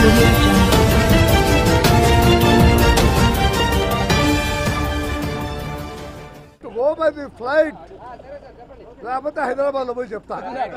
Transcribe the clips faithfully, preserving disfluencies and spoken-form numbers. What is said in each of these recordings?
audio jungle. To go by the flight, లేకపోతే హైదరాబాద్లో పోయి చెప్తా.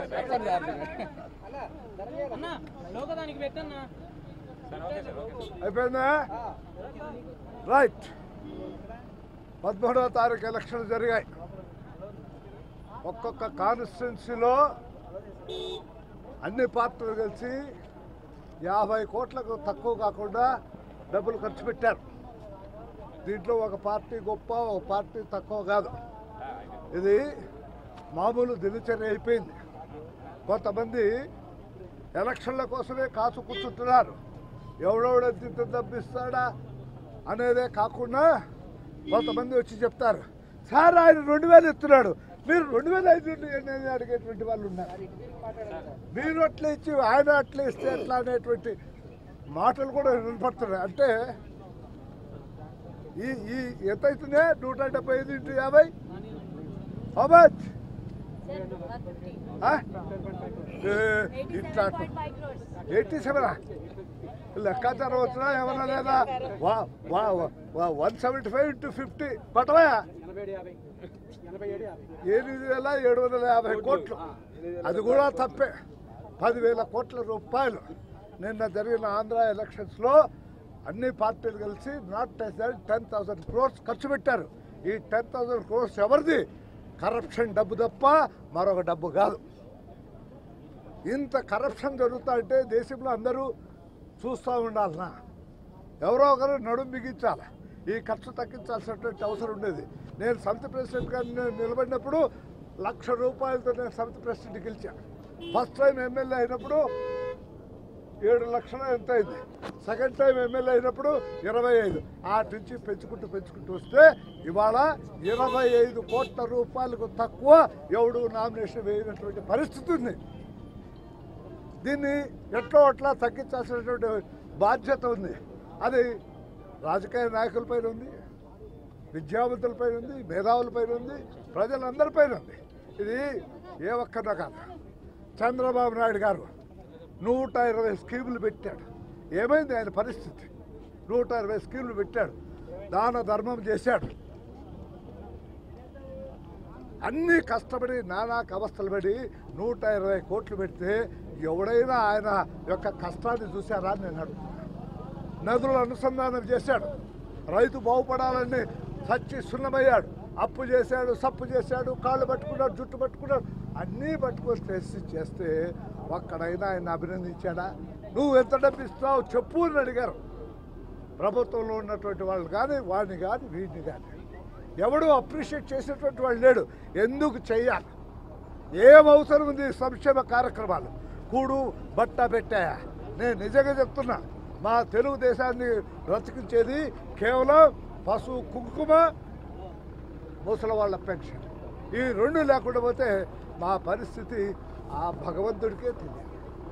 అయిపోయిందా? రైట్. పదమూడవ తారీఖు ఎలక్షన్లు జరిగాయి. ఒక్కొక్క కాన్స్టిట్యున్సీలో అన్ని పార్టీలు కలిసి యాభై కోట్లకు తక్కువ కాకుండా డబ్బులు ఖర్చు పెట్టారు. దీంట్లో ఒక పార్టీ గొప్ప, ఒక పార్టీ తక్కువ కాదు. ఇది మామూలు దినచర్య అయిపోయింది. కొంతమంది ఎలక్షన్ల కోసమే కాసు కూర్చుంటున్నారు. ఎవడెవడెంత డబ్బిస్తాడా అనేదే కాకుండా కొంతమంది వచ్చి చెప్తారు, సార్ ఆయన రెండు వేలు ఇస్తున్నాడు, మీరు రెండు వేల ఐదు అనేది అడిగేటువంటి వాళ్ళు ఉన్నారు. మీరు అట్లా ఇచ్చి ఆయన అట్లా ఇస్తే ఎట్లా అనేటువంటి మాటలు కూడా వినపడుతున్నాయి. అంటే ఈ ఈ ఎంత అవుతుందే నూట డెబ్బై ఐదు ఇంటూ యాభై అమచ్ ఇట్లా ఎయిటీ సెవెనా లెక్కాచారం వచ్చినా ఏమన్నా లేదా? One seventy five into fifty పట్టవా ఎనిమిది వేల ఏడు వందల యాభై కోట్లు. అది కూడా తప్పే. పదివేల కోట్ల రూపాయలు నిన్న జరిగిన ఆంధ్ర ఎలక్షన్స్లో అన్ని పార్టీలు కలిసి not less than ten thousand crores ఖర్చు పెట్టారు. ఈ టెన్ థౌసండ్ క్రోర్స్ ఎవరిది? కరప్షన్ డబ్బు తప్ప మరొక డబ్బు కాదు. ఇంత కరప్షన్ జరుగుతా అంటే దేశంలో అందరూ చూస్తూ ఉండాలన్నా ఎవరో ఒకరు నడుము బిగించాలి. ఈ ఖర్చు తగ్గించాల్సినటువంటి అవసరం ఉండేది. నేను సమితి ప్రెసిడెంట్గా నిలబడినప్పుడు లక్ష రూపాయలతో నేను సమితి ప్రెసిడెంట్ గెలిచాను. ఫస్ట్ టైం ఎమ్మెల్యే అయినప్పుడు ఏడు లక్షలు ఎంత అయింది. సెకండ్ టైం ఎమ్మెల్యే అయినప్పుడు ఇరవై ఐదు ఆటి నుంచి పెంచుకుంటూ పెంచుకుంటూ వస్తే ఇవాళ ఇరవై ఐదు కోట్ల రూపాయలకు తక్కువ ఎవడు నామినేషన్ వేయనటువంటి పరిస్థితి ఉంది. దీన్ని ఎట్లో అట్లా తగ్గించాల్సినటువంటి బాధ్యత ఉంది. అది రాజకీయ నాయకులపైన ఉంది, విద్యావంతులపైన ఉంది, మేధావులపైన ఉంది, ప్రజలందరిపైన ఉంది. ఇది ఏ ఒక్కరిలో కాదు. చంద్రబాబు నాయుడు గారు నూట ఇరవై స్కీములు పెట్టాడు. ఏమైంది ఆయన పరిస్థితి? నూట ఇరవై స్కీములు పెట్టాడు, దాన ధర్మం చేశాడు. అన్నీ కష్టపడి నానా అవస్థలు పడి నూట ఇరవై కోట్లు పెడితే ఎవడైనా ఆయన యొక్క కష్టాన్ని చూశారా అని నేను అడుగుతున్నాను. నదుల అనుసంధానం చేశాడు, రైతు బాగుపడాలని సచ్చి సున్నమయ్యాడు, అప్పు చేశాడు, సప్పు చేశాడు, కాళ్ళు పట్టుకున్నాడు, జుట్టు పట్టుకున్నాడు, అన్నీ పట్టుకొని చేసి చేస్తే ఒక్కడైనా ఆయన అభినందించాడా? నువ్వు ఎంత డబ్బు ఇస్తావు చెప్పు అని అడిగారు. ప్రభుత్వంలో ఉన్నటువంటి వాళ్ళు కానీ వాడిని కానీ వీడిని కానీ ఎవడు అప్రిషియేట్ చేసేటువంటి వాళ్ళు లేడు. ఎందుకు చెయ్యాలి? ఏం అవసరం ఉంది? సంక్షేమ కార్యక్రమాలు కూడు బట్ట పెట్టాయా? నేను నిజంగా చెప్తున్నా, మా తెలుగుదేశాన్ని బ్రతికించేది కేవలం పశువు కుంకుమ, ముసలి వాళ్ళ పెన్షన్. ఈ రెండు లేకుండా పోతే మా పరిస్థితి ఆ భగవంతుడికే తెలియదు.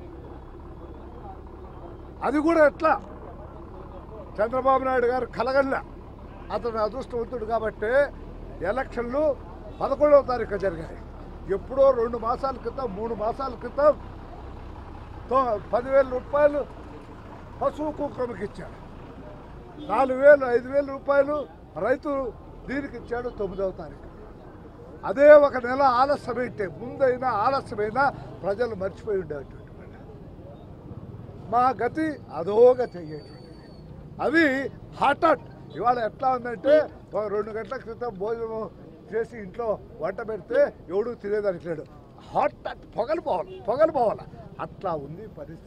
అది కూడా ఎట్లా? చంద్రబాబు నాయుడు గారు కలగల్లా. అతను అదృష్టవంతుడు కాబట్టి ఎలక్షన్లు పదకొండవ తారీఖు జరిగాయి. ఎప్పుడో రెండు మాసాల క్రితం మూడు మాసాల క్రితం పదివేల రూపాయలు పశువు కుంకుమకి ఇచ్చాడు. నాలుగు వేలు ఐదు వేల రూపాయలు రైతు దీనికి ఇచ్చాడు తొమ్మిదవ తారీఖు. అదే ఒక నెల ఆలస్యమైతే ముందైనా ఆలస్యమైనా ప్రజలు మర్చిపోయి ఉండేటువంటి మా గతి అధోగతి అయ్యేటువంటిది. అవి హాట్ ఇవాళ ఎట్లా ఉందంటే ఒక రెండు గంటల క్రితం భోజనం చేసి ఇంట్లో వంట పెడితే ఎవడు తినేదానికి లేడు. హాట్ పొగలు పోవాలి పొగలు పోవాలి అట్లా ఉంది పరిస్థితి.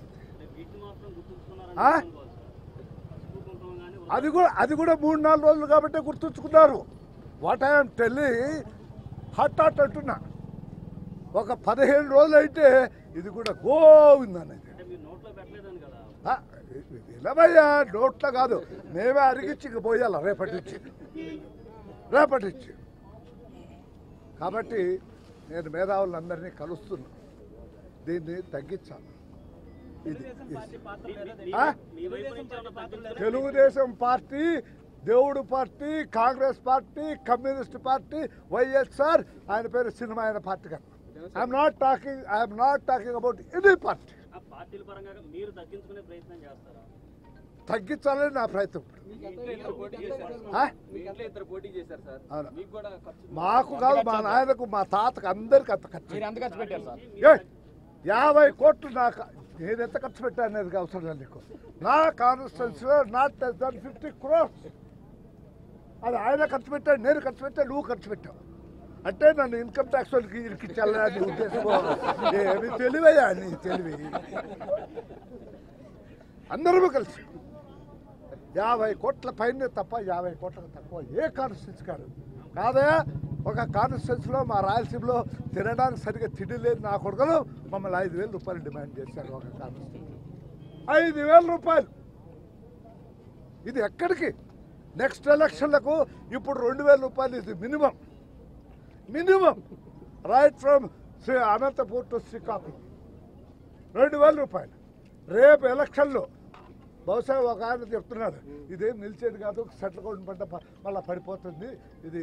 అది కూడా అది కూడా మూడు నాలుగు రోజులు కాబట్టి గుర్తుంచుకున్నారు. What I'm telling hot hot అంటున్నా. ఒక పదిహేను రోజులు అయితే ఇది కూడా గోవిందనేది. ఇలాభయ్యా నోట్లో కాదు, మేమే అరిగిచ్చి పోయాల రేపటి నుంచి రేపటి నుంచి కాబట్టి నేను మేధావులందరినీ కలుస్తున్నా. దీన్ని తగ్గించాలి. ఇది తెలుగుదేశం పార్టీ, దేవుడు party, Congress party, communist party, YSR ఆయన పేరు సినిమా ఆయన పార్టీ కాదు. I'm not talking I'm not talking about any party. పార్టీల పరంగా మీరు తగ్గించుకునే ప్రయత్నం చేస్తారా? తగ్గించాలని నా ప్రయత్నం. మాకు కాదు, మా నాయనకు, మా తాతకు, అందరికి అంత ఖర్చు. యాభై కోట్లు నాకు నేను ఎంత ఖర్చు పెట్టాను అనేది అవసరం లేదు నీకు. నా కాన్స్టిట్యున్సీలో not less than fifty crores. అది ఆయన ఖర్చు పెట్టాడు, నేను ఖర్చు పెట్టాను, నువ్వు ఖర్చు పెట్టావు. అంటే నన్ను ఇన్కమ్ ట్యాక్స్ వాళ్ళకి ఇరికించాలని ఉద్దేశం. ఏమి తెలివయ్యా నీ తెలివి. అందరూ కలిసి యాభై కోట్ల పైన తప్ప యాభై కోట్లకు తక్కువ ఏ కాన్స్టిట్యున్సీ కాదు కాదా. ఒక కాన్స్టిట్యున్సీలో మా రాయలసీమలో తినడానికి సరిగ్గా తిండి లేదు నా కొడుకులు మమ్మల్ని ఐదు వేల రూపాయలు డిమాండ్ చేశారు. ఒక కాన్స్టిట్యున్సీ ఐదు వేల రూపాయలు. ఇది ఎక్కడికి? నెక్స్ట్ ఎలక్షన్లకు ఇప్పుడు రెండు వేల రూపాయలు ఇది minimum. Minimum right from Sri Anantapur to Srikakulam రెండు వేల రూపాయలు. రేపు ఎలక్షన్లో బహుశా ఒక ఆయన చెప్తున్నాడు ఇదేం నిలిచేది కాదు, సెటిల్ కౌంట్ పంట మళ్ళీ పడిపోతుంది, ఇది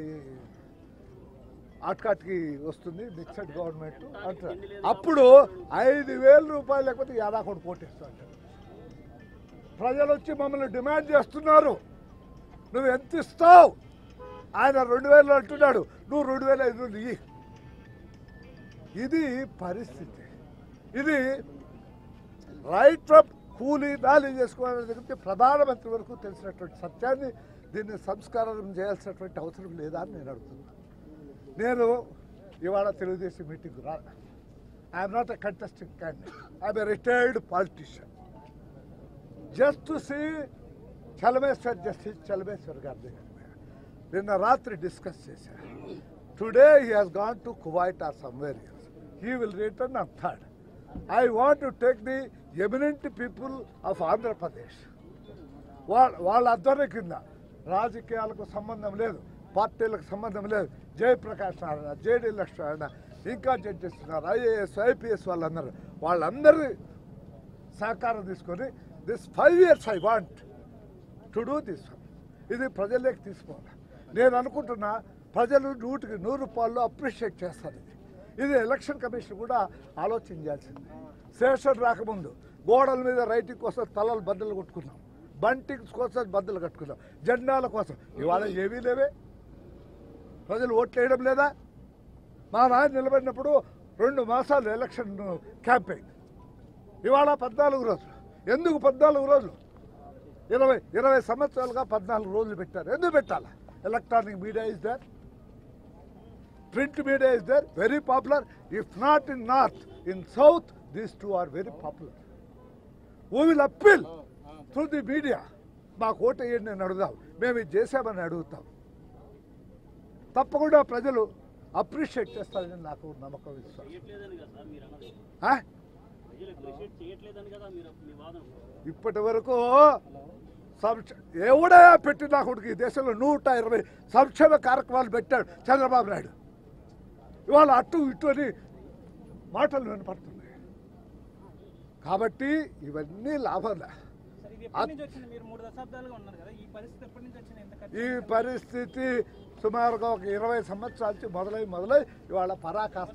ఆట్కాట్కి వస్తుంది మిక్సడ్ గవర్నమెంట్ అంటారు. అప్పుడు ఐదు వేల రూపాయలు లేకపోతే యాదాకోటి కోటేస్తా అంటారు. ప్రజలు వచ్చి మమ్మల్ని డిమాండ్ చేస్తున్నారు, నువ్వు ఎంత ఇస్తావు? ఆయన రెండు వేలు అంటున్నాడు, నువ్వు రెండు వేల ఐదు వందలు ఇయ్యి. ఇది పరిస్థితి. ఇది రైట్ ఫ్రమ్ కూలీ నాలి చేసుకోవాలని దగ్గర ప్రధానమంత్రి వరకు తెలిసినటువంటి సత్యాన్ని దీన్ని సంస్కారం చేయాల్సినటువంటి అవసరం లేదా అని నేను అడుగుతున్నాను. నేను ఇవాళ తెలుగుదేశం మీటింగ్ రా. I'm not a contesting candidate, I'm a retired politician. Just to see Chelameswar justice Chelameswar గారి దగ్గర నిన్న రాత్రి డిస్కస్ చేశారు. Today he has gone to Kuwait or somewhere else. He will return on third. I want to take the eminent people of Andhra Pradesh. వాళ్ళ వాళ్ళ ఆధ్వర్యం కింద రాజకీయాలకు సంబంధం లేదు, పార్టీలకు సంబంధం లేదు. జయప్రకాష్ నారాయణ, జేడీ లక్ష్మణ, ఇంకా జడ్జెస్ ఉన్నారు, ఐఏఎస్ ఐపీఎస్ వాళ్ళందరూ వాళ్ళందరి సహకారం తీసుకొని this five years I want to do this. ఇది ప్రజల్లోకి తీసుకోవాలి. నేను అనుకుంటున్నా ప్రజలు నూటికి నూరు రూపాయలు అప్రిషియేట్ చేస్తారు. ఇది ఇది ఎలక్షన్ కమిషన్ కూడా ఆలోచన చేయాల్సింది. శేషన్ రాకముందు గోడల మీద రైటింగ్ కోసం తలలు బద్దలు కొట్టుకున్నాం, బంటింగ్స్ కోసం బద్దలు కట్టుకున్నాం, జెండాల కోసం. ఇవాళ ఏమీ లేవే. ప్రజలు ఓట్లు వేయడం లేదా? మా నాయన నిలబడినప్పుడు రెండు మాసాలు ఎలక్షన్ క్యాంపెయిన్, ఇవాళ పద్నాలుగు రోజులు. ఎందుకు పద్నాలుగు రోజులు? ఇరవై ఇరవై సంవత్సరాలుగా పద్నాలుగు రోజులు పెట్టారు. ఎందుకు పెట్టాలా? Electronic media is there, print media is there, very popular. If not in north, in south, these two are very popular. We will appeal through the media. మాకు ఓటు వేయండి నేను అడుగుదాం, మేము ఇది చేసామని అడుగుతాం. తప్పకుండా ప్రజలు అప్రిషియేట్ చేస్తారని నాకు నమ్మకం, విశ్వాసం. ఇప్పటి వరకు ఎవడా పెట్టి నా కొడుకు ఈ దేశంలో నూట ఇరవై సంక్షేమ కార్యక్రమాలు పెట్టాడు చంద్రబాబు నాయుడు. ఇవాళ అటు ఇటు అని మాటలు వినపడుతున్నాయి. కాబట్టి ఇవన్నీ లాభాలే. ఈ పరిస్థితి సుమారుగా ఒక ఇరవై సంవత్సరాల నుంచి మొదలై మొదలై ఇవాళ పరాకాష్ట.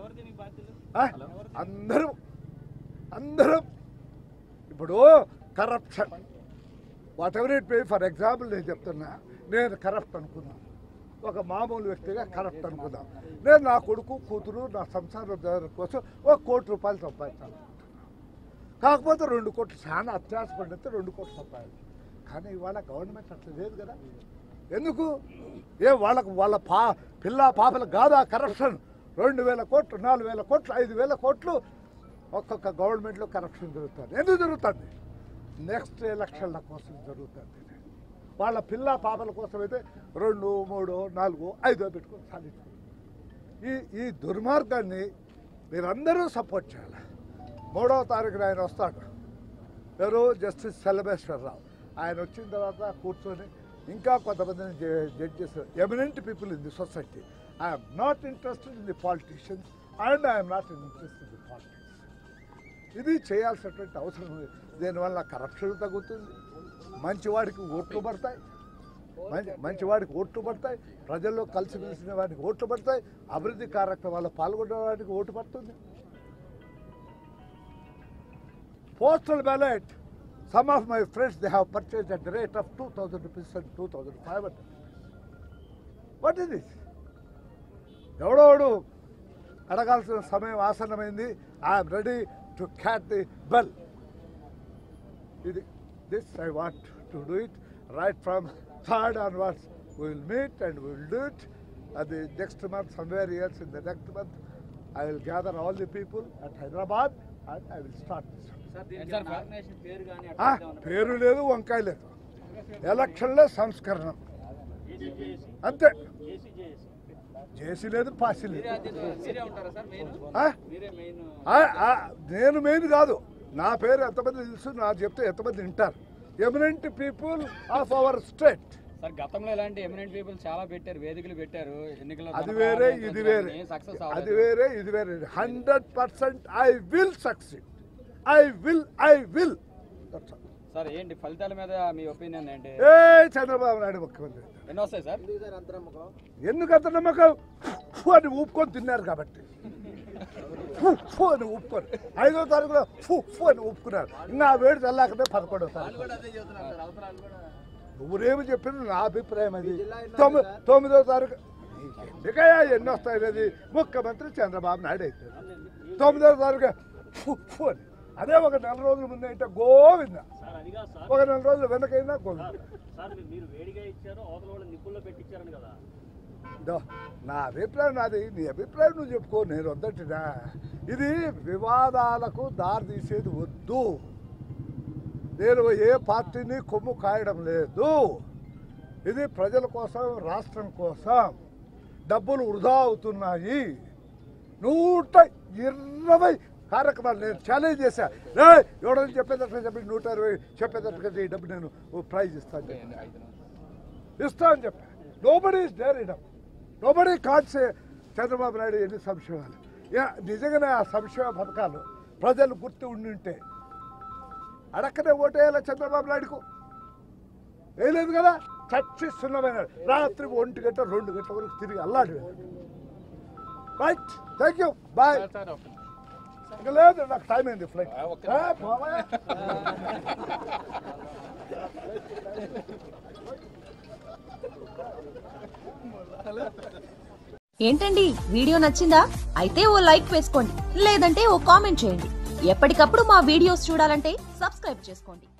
అందరూ అందరూ ఇప్పుడు corruption whatever it may. For example నేను చెప్తున్నా, నేను కరప్ట్ అనుకున్నాను, ఒక మామూలు వ్యక్తిగా కరప్ట్ అనుకుందాం. నేను నా కొడుకు కూతురు నా సంసారం కోసం ఒక కోటి రూపాయలు సంపాదించాను. కాకపోతే రెండు కోట్లు చాలా అత్యాసపడితే రెండు కోట్లు సంపాదించాలి. కానీ ఇవాళ గవర్నమెంట్ అట్లా లేదు కదా. ఎందుకు? ఏ వాళ్ళకు వాళ్ళ పా పిల్ల పాపలకు కాదు ఆ కరప్షన్. రెండు వేల కోట్లు నాలుగు వేల కోట్లు ఐదు వేల కోట్లు ఒక్కొక్క గవర్నమెంట్లో కరప్షన్ జరుగుతుంది. ఎందుకు జరుగుతుంది? నెక్స్ట్ ఎలక్షన్ల కోసం జరుగుతుంది. వాళ్ళ పిల్ల పాపల కోసం అయితే రెండు మూడు నాలుగు ఐదో పెట్టుకొని సాధించుకుంటారు. ఈ ఈ దుర్మార్గాన్ని మీరందరూ సపోర్ట్ చేయాలి. మూడవ తారీఖున ఆయన వస్తాడు, ఎవరు? జస్టిస్ చలమేశ్వరరావు. ఆయన వచ్చిన తర్వాత కూర్చొని ఇంకా కొంతమందిని judges, eminent people in the society. I'm not interested in the politicians and I'm not interested in the politics. ఇది చేయాల్సినటువంటి అవసరం ఉంది. దీనివల్ల కరప్షన్ తగ్గుతుంది, మంచివాడికి ఓట్లు పడతాయి, మంచి మంచివాడికి ఓట్లు పడతాయి, ప్రజల్లో కలిసి మెలిసిన వాడికి ఓట్లు పడతాయి, అభివృద్ధి కార్యక్రమాల్లో పాల్గొనే వాడికి ఓటు పడుతుంది. Postal ballot. Some of my friends, they have purchased at the rate of two thousand rupees and two thousand five hundred. What is this? ఎవడోడు అడగాల్సిన సమయం ఆసన్నమైంది. I'm ready to catch the bell. ఇది this I want to do it right from third onwards. We will meet and we will do it. At the next month, somewhere else in the next month, I will gather all the people at Hyderabad and I will start this. పేరు లేదు, వంకాయ లేదు. ఎలక్షన్లో సంస్కరణ అంతే. జేసీ లేదు, పాసి లేదు. నేను మెయిన్ కాదు. నా పేరు ఎంతమంది తెలుసు, నా చెప్తే ఎంతమంది వింటారు. Eminent people of our state. Sir గతంలో ఇలాంటి ఎమినెంట్ పీపుల్ చాలా పెట్టారు, వేదికలు పెట్టారు ఎన్నికల్లో. అది వేరే, ఇది వేరే. అది వేరే, ఇది వేరే. Hundred percent I will succeed. I will I will sir ఏంటి ఫలితాల మీద మీ ఒపీనియన్ ఏంటి? ఏ చంద్రబాబు నాయుడు ముఖ్యమంత్రి ఎన్ని వస్తాయి సార్? ఎందుకు అంత నమ్మకం? ఫు అని ఊపుకొని తిన్నారు కాబట్టి. ఫు ఫు అని ఊపుకొని ఐదో తారీఖులో ఫు ఫు అని ఊపుకున్నారు. ఇంకా ఆ వేడి చల్లాకనే పదకొండో తారీఖు. నువ్వురేమి చెప్పింది నా అభిప్రాయం. అది తొమ్మిది తొమ్మిదో తారీఖు ఎందుకయ్యా ఎన్ని వస్తాయి? ముఖ్యమంత్రి చంద్రబాబు నాయుడు అయితే తొమ్మిదో తారీఖు ఫు ఫు అని. అదే ఒక నెల రోజుల ముందు అయితే గోవింద, ఒక నెల రోజులు వెనకైనా గోవింద. నా అభిప్రాయం నాది, నీ అభిప్రాయం నువ్వు చెప్పుకో, నేను వద్దటినా. ఇది వివాదాలకు దారి తీసేది వద్దు. నేను ఏ పార్టీని కొమ్ము కాయడం లేదు. ఇది ప్రజల కోసం, రాష్ట్రం కోసం. డబ్బులు వృధా అవుతున్నాయి. నూట ఇరవై కార్యక్రమాలు నేను ఛాలెంజ్ చేశా. ఎవడని చెప్పేటట్టుగా చెప్పి నూట ఇరవై చెప్పేటట్టుగా ఈ డబ్బు నేను ప్రైజ్ ఇస్తాను ఇస్తా అని చెప్పా. నోబడీ ఈస్ డేర్ ఇడమ్. నోబడీ కాన్సే చంద్రబాబు నాయుడు ఎన్ని సంక్షేమాలు. నిజంగానే ఆ సంక్షేమ పథకాలు ప్రజలు గుర్తు ఉండింటే అడక్కనే ఓటేయాల చంద్రబాబు నాయుడుకు. వేయలేదు కదా. చచ్చి సున్నమైన రాత్రి ఒంటి గంట రెండు గంటల వరకు తిరిగి అల్లాడు. Right, thank you, bye. ఇంకా లేదు, నాకు టైం అయింది ఫ్లైట్. ఏంటండి వీడియో నచ్చిందా? అయితే ఓ లైక్ వేసుకోండి, లేదంటే ఓ కామెంట్ చేయండి. ఎప్పటికప్పుడు మా వీడియోస్ చూడాలంటే సబ్స్క్రైబ్ చేసుకోండి.